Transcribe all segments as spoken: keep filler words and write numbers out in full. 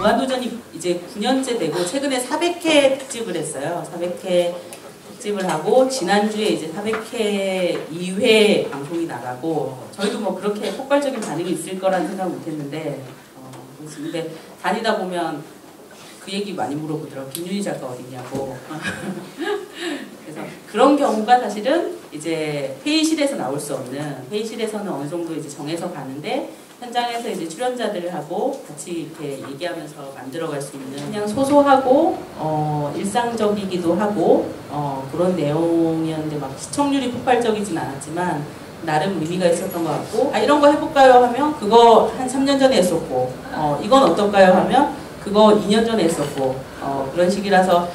무한도전이 이제 구 년째 되고 최근에 사백 회 특집을 했어요. 사백 회 특집을 하고 지난주에 이제 사백 회 이 회 방송이 나가고 저희도 뭐 그렇게 폭발적인 반응이 있을 거라는 생각 못했는데 어, 근데 다니다 보면 그 얘기 많이 물어보더라고요. 김윤희 작가 어디냐고. 그래서 그런 경우가 사실은 이제 회의실에서 나올 수 없는, 회의실에서는 어느 정도 이제 정해서 가는데 현장에서 이제 출연자들하고 같이 이렇게 얘기하면서 만들어갈 수 있는 그냥 소소하고 어, 일상적이기도 하고 어, 그런 내용이었는데 막 시청률이 폭발적이진 않았지만 나름 의미가 있었던 것 같고, 아 이런 거 해볼까요 하면 그거 한 삼 년 전에 했었고, 어, 이건 어떨까요 하면 그거 이 년 전에 했었고, 어, 그런 식이라서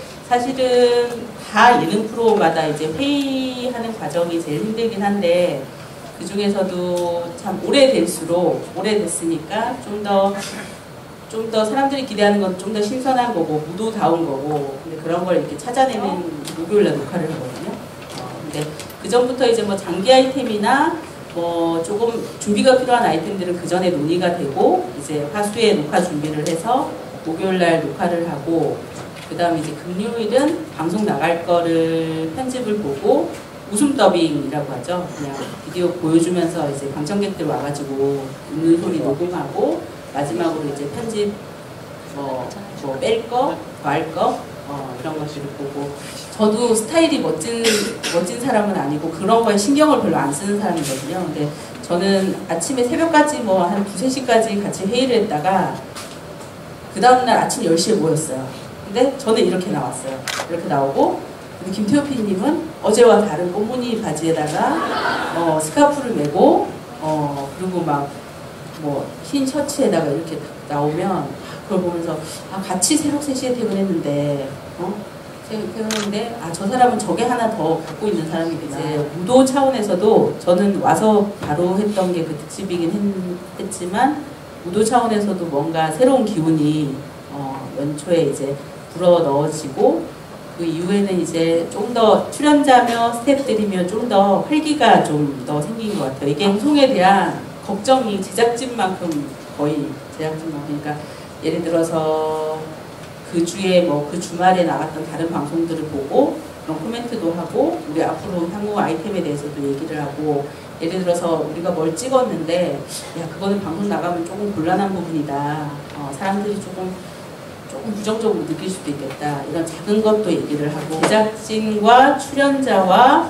사실은 다 예능 프로마다 이제 회의하는 과정이 제일 힘들긴 한데 그 중에서도 참 오래될수록, 오래됐으니까 좀 더, 좀 더 사람들이 기대하는 건 좀 더 신선한 거고, 무도다운 거고, 근데 그런 걸 이렇게 찾아내는 목요일날 녹화를 하거든요. 어, 근데 그 전부터 이제 뭐 장기 아이템이나 뭐 조금 준비가 필요한 아이템들은 그 전에 논의가 되고, 이제 화수에 녹화 준비를 해서 목요일날 녹화를 하고, 그 다음에 이제 금요일은 방송 나갈 거를 편집을 보고, 웃음 더빙이라고 하죠. 그냥 비디오 보여주면서 이제 방청객들 와가지고 웃는 소리 녹음하고 마지막으로 이제 편집 뭐, 뭐 뺄 거, 더할 거 어, 이런 것들을 보고, 저도 스타일이 멋진 멋진 사람은 아니고 그런 거에 신경을 별로 안 쓰는 사람이거든요. 근데 저는 아침에 새벽까지 뭐 한 두세 시까지 같이 회의를 했다가 그 다음날 아침 열 시에 모였어요. 근데 저는 이렇게 나왔어요. 이렇게 나오고 김태호 피디님은 어제와 다른 꽃무늬 바지에다가 어, 스카프를 메고 어, 그리고 막 뭐 흰 셔츠에다가 이렇게 나오면 그걸 보면서 아 같이 새벽 세 시에 퇴근했는데 어? 퇴근했는데 아 저 사람은 저게 하나 더 갖고 있는 사람이구나. 이제 무도 차원에서도 저는 와서 바로 했던 게 그 특집이긴 했, 했지만 무도 차원에서도 뭔가 새로운 기운이 어, 연초에 이제 불어 넣어지고 그 이후에는 이제 좀 더 출연자며 스태프들이며 좀 더 활기가 좀 더 생긴 것 같아요. 이게 방송에 대한 걱정이 제작진만큼 거의 제작진만큼, 그러니까 예를 들어서 그 주에 뭐 그 주말에 나갔던 다른 방송들을 보고 그런 코멘트도 하고 우리 앞으로 향후 아이템에 대해서도 얘기를 하고, 예를 들어서 우리가 뭘 찍었는데 야 그거는 방송 나가면 조금 곤란한 부분이다. 어, 사람들이 조금 조금 부정적으로 느낄 수도 있겠다. 이런 작은 것도 얘기를 하고, 제작진과 출연자와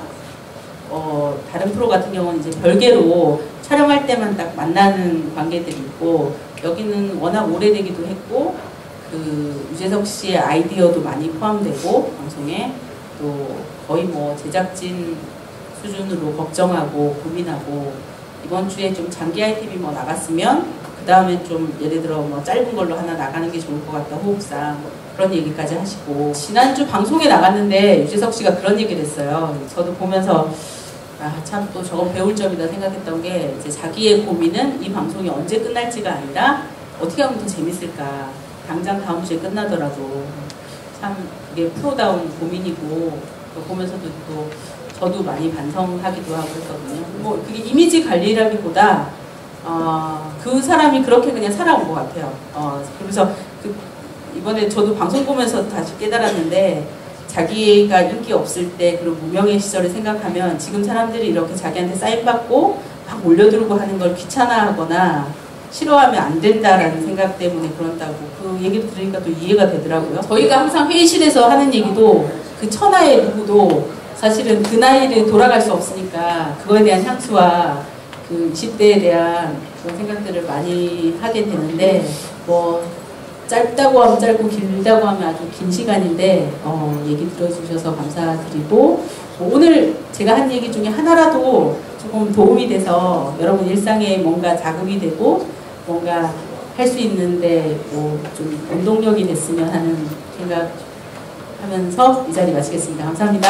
어, 다른 프로 같은 경우는 이제 별개로 촬영할 때만 딱 만나는 관계들이 있고, 여기는 워낙 오래되기도 했고 그 유재석 씨의 아이디어도 많이 포함되고 방송에 또 거의 뭐 제작진 수준으로 걱정하고 고민하고, 이번 주에 좀 장기 아이템이 뭐 나갔으면 그 다음에 좀 예를 들어 뭐 짧은 걸로 하나 나가는 게 좋을 것 같다 호흡상 뭐 그런 얘기까지 하시고, 지난주 방송에 나갔는데 유재석 씨가 그런 얘기를 했어요. 저도 보면서 아 참 또 저건 배울 점이다 생각했던 게, 이제 자기의 고민은 이 방송이 언제 끝날지가 아니라 어떻게 하면 더 재밌을까, 당장 다음 주에 끝나더라도 참 이게 프로다운 고민이고, 보면서도 또 저도 많이 반성하기도 하고 했거든요. 뭐 그게 이미지 관리라기보다 어, 그 사람이 그렇게 그냥 살아온 것 같아요. 어, 그래서 그 이번에 저도 방송 보면서 다시 깨달았는데, 자기가 인기 없을 때 그런 무명의 시절을 생각하면 지금 사람들이 이렇게 자기한테 사인받고 막 올려두고 하는 걸 귀찮아하거나 싫어하면 안 된다라는 생각 때문에 그런다고, 그 얘기를 들으니까 또 이해가 되더라고요. 저희가 항상 회의실에서 하는 얘기도 그 천하의 누구도 사실은 그 나이를 돌아갈 수 없으니까 그거에 대한 향수와 그 이십 대에 대한 그런 생각들을 많이 하게 되는데, 뭐 짧다고 하면 짧고 길다고 하면 아주 긴 시간인데 어, 얘기 들어주셔서 감사드리고, 오늘 제가 한 얘기 중에 하나라도 조금 도움이 돼서 여러분 일상에 뭔가 자극이 되고 뭔가 할 수 있는데 뭐 좀 원동력이 됐으면 하는 생각하면서 이 자리 마치겠습니다. 감사합니다.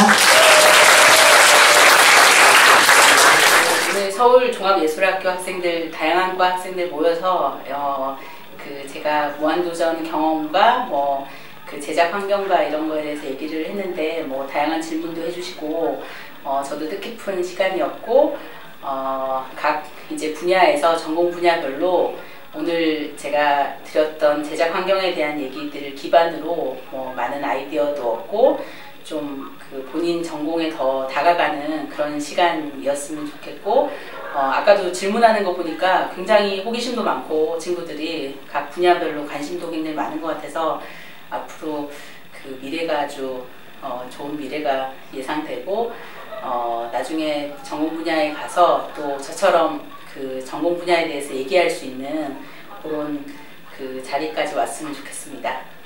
오늘 서울종합예술학교 학생들, 다양한 과 학생들 모여서 어, 그 제가 무한도전 경험과 뭐 그 제작 환경과 이런 거에 대해서 얘기를 했는데, 뭐 다양한 질문도 해주시고 어, 저도 뜻깊은 시간이었고, 어, 각 이제 분야에서 전공 분야별로 오늘 제가 드렸던 제작 환경에 대한 얘기들을 기반으로 뭐 많은 아이디어도 얻고 좀 그 본인 전공에 더 다가가는 그런 시간이었으면 좋겠고, 어, 아까도 질문하는 거 보니까 굉장히 호기심도 많고 친구들이 각 분야별로 관심도 굉장히 많은 것 같아서 앞으로 그 미래가 아주 어, 좋은 미래가 예상되고, 어, 나중에 전공 분야에 가서 또 저처럼 그 전공 분야에 대해서 얘기할 수 있는 그런 그 자리까지 왔으면 좋겠습니다.